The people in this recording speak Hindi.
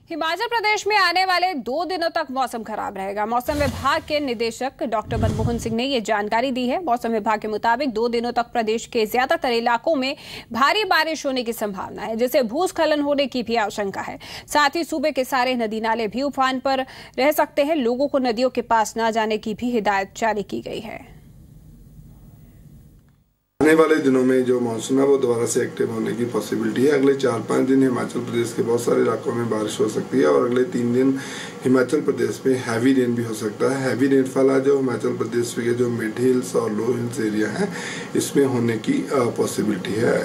हिमाचल प्रदेश में आने वाले 2 दिनों तक मौसम खराब रहेगा। मौसम विभाग के निदेशक डॉक्टर मनमोहन सिंह ने ये जानकारी दी है। मौसम विभाग के मुताबिक 2 दिनों तक प्रदेश के ज्यादातर इलाकों में भारी बारिश होने की संभावना है, जिससे भूस्खलन होने की भी आशंका है। साथ ही सूबे के सारे नदी नाले भी उफान पर रह सकते हैं। लोगों को नदियों के पास न जाने की भी हिदायत जारी की गई है। आने वाले दिनों में जो मानसून है वो दोबारा से एक्टिव होने की पॉसिबिलिटी है। अगले 4-5 दिन हिमाचल प्रदेश के बहुत सारे इलाकों में बारिश हो सकती है और अगले 3 दिन हिमाचल प्रदेश में हैवी रेन भी हो सकता है। हैवी रेनफॉल है जो हिमाचल प्रदेश के जो मिड हिल्स और लो हिल्स एरिया है इसमें होने की पॉसिबिलिटी है।